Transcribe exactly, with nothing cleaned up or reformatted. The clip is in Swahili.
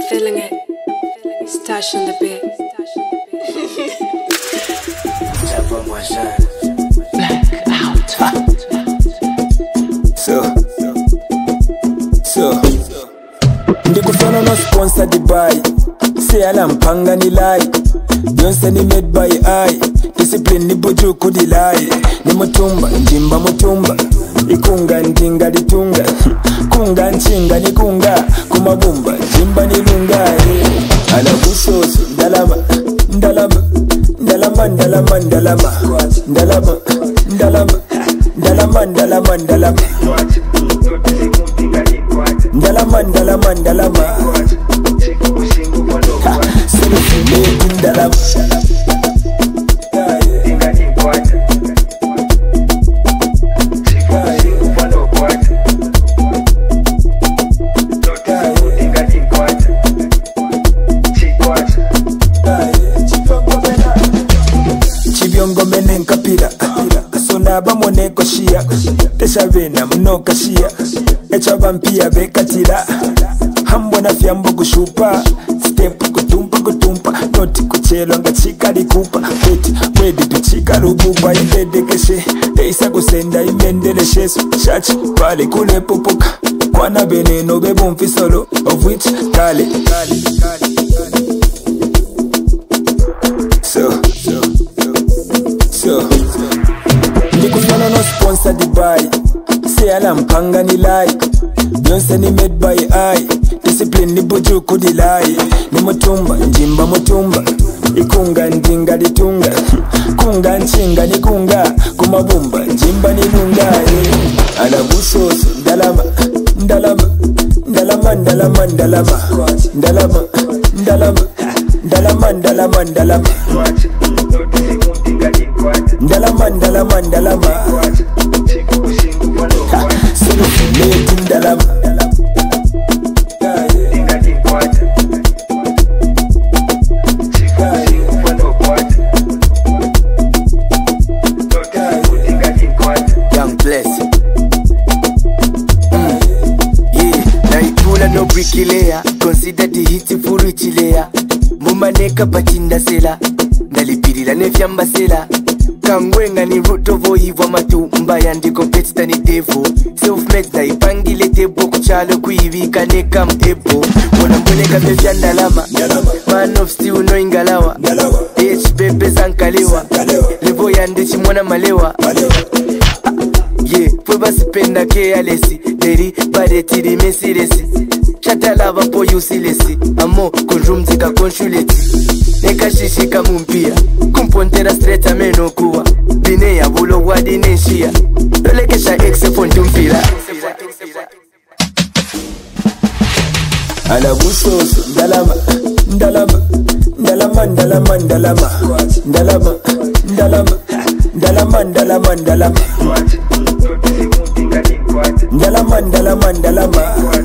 feeling it. Stash on the bed. So, so, ndikufana no sponsor Dubai. Say alam panga ni lie. Beyonce ni made by eye. Discipline ni buju kudi lie. Ni mutumba, njimba mutumba. Ikunga njinga litunga. Kunga nchinga ni kunga. Kumabumba, njimba ni lunga. Ala busoso, ndalama, ndalama. Ndalama, ndalama, ndalama. Ndalama, ndalama. Ndalama, ndalama, ndalama. Ndalama, ndalama, ndalama. Ha, selfie ndalama. Chibyongomene nkapira asona bamone koshia teshavena muno kashia echa vampia bekatira hambona fyambo kushupa step kutumpa kutumpa noti kuchelo ngachika likupa weti wedi tuchika lububa idedekeshe teisa kusenda imendeleshe shachi pale kule pupuka kwana beneno bebo mfisolo of which kale kale kale so so so ndikufana no sponsor Dubai. Say alam panga ni lie. Beyonce ni made by eye. Discipline ni buju kudi lie. Ni mutumba, njimba mutumba. Ikunga njinga litunga. Kunga nchinga ni kunga. Kumabumba, njimba ni lunga. Ala busoso, ndalama, ndalama. Ndalama, ndalama, ndalama. Ndalama, ndalama. Ndalama, ndalama, ndalama. Ndalama, ndalama, ndalama. Ha, selfie ndalama. Young bless. Mm. Yeah, naikula no bricklayer. Consider the hit furuchilea. Mumaneka pachinda sela. Ndalipirila nefyamba sela. Kangwenga ni ruto voiva matumba yandi competitor ni devo. Self-made na ipangile tebo kuchalo kuivika neka mtebo. Mwana mboneka mefya ndalama. Man of steel no ingalawa. H pepe zankalewa. Levo yandechi mwana malewa. Yeah, fwe basipenda ke alesi. Deri badetiri mesiresi. Chatalava po yusilesi. Amo konjumzika konshuleti. Neka shishika mumpia. Kumpontera straight ameno kuwa. Bine ya bulo wadi neshia. Lolekesha exe fontumpira. Ala busoso, ndalama, ndalama. Ndalama, ndalama, ndalama. Ndalama, ndalama. Ndalama, ndalama, ndalama. Ndalama, ndalama, ndalama.